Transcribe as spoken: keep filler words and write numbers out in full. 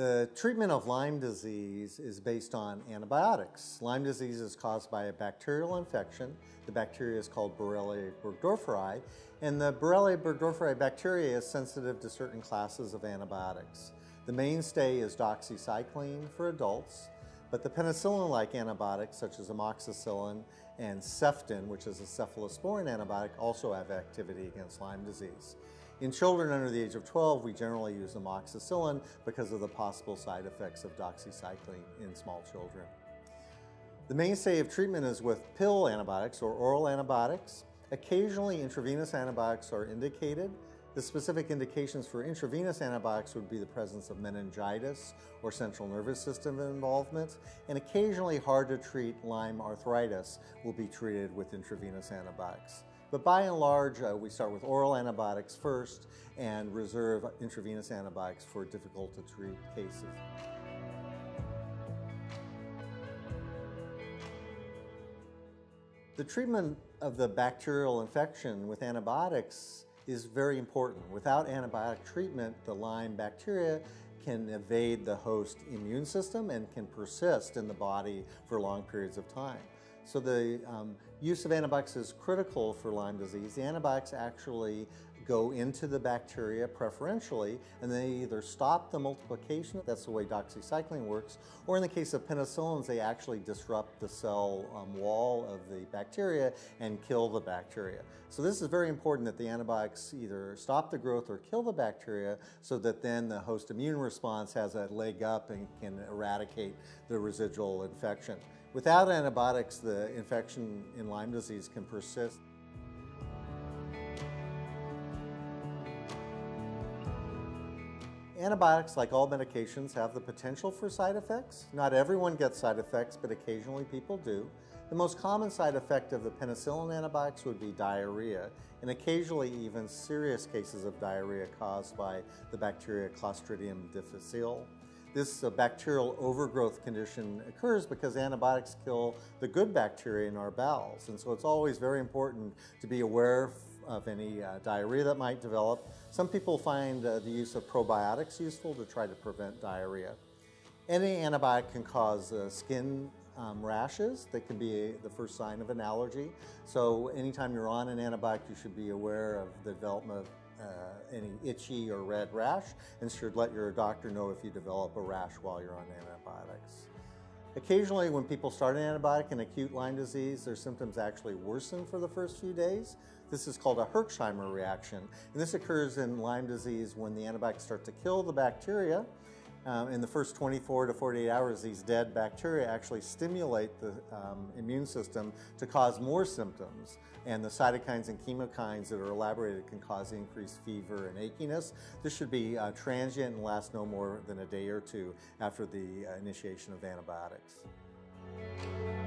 The treatment of Lyme disease is based on antibiotics. Lyme disease is caused by a bacterial infection. The bacteria is called Borrelia burgdorferi, and the Borrelia burgdorferi bacteria is sensitive to certain classes of antibiotics. The mainstay is doxycycline for adults, but the penicillin-like antibiotics such as amoxicillin and ceftin, which is a cephalosporin antibiotic, also have activity against Lyme disease. In children under the age of twelve, we generally use amoxicillin because of the possible side effects of doxycycline in small children. The mainstay of treatment is with pill antibiotics or oral antibiotics. Occasionally, intravenous antibiotics are indicated. The specific indications for intravenous antibiotics would be the presence of meningitis or central nervous system involvement, and occasionally hard to treat Lyme arthritis will be treated with intravenous antibiotics. But by and large, uh, we start with oral antibiotics first and reserve intravenous antibiotics for difficult to treat cases. The treatment of the bacterial infection with antibiotics is very important. Without antibiotic treatment, the Lyme bacteria can evade the host immune system and can persist in the body for long periods of time. So the um, use of antibiotics is critical for Lyme disease. The antibiotics actually go into the bacteria preferentially, and they either stop the multiplication, that's the way doxycycline works, or in the case of penicillins, they actually disrupt the cell um, wall of the bacteria and kill the bacteria. So this is very important that the antibiotics either stop the growth or kill the bacteria so that then the host immune response has a leg up and can eradicate the residual infection. Without antibiotics, the infection in Lyme disease can persist. Antibiotics, like all medications, have the potential for side effects. Not everyone gets side effects, but occasionally people do. The most common side effect of the penicillin antibiotics would be diarrhea, and occasionally even serious cases of diarrhea caused by the bacteria Clostridium difficile. This uh, bacterial overgrowth condition occurs because antibiotics kill the good bacteria in our bowels, and so it's always very important to be aware of any uh, diarrhea that might develop. Some people find uh, the use of probiotics useful to try to prevent diarrhea. Any antibiotic can cause uh, skin um, rashes that can be a, the first sign of an allergy. So anytime you're on an antibiotic, you should be aware of the development of Uh, any itchy or red rash, and should let your doctor know if you develop a rash while you're on antibiotics. Occasionally, when people start an antibiotic in acute Lyme disease, their symptoms actually worsen for the first few days. This is called a Herxheimer reaction, and this occurs in Lyme disease when the antibiotics start to kill the bacteria. Um, in the first twenty-four to forty-eight hours, these dead bacteria actually stimulate the um, immune system to cause more symptoms. And the cytokines and chemokines that are elaborated can cause increased fever and achiness. This should be uh, transient and last no more than a day or two after the uh, initiation of antibiotics.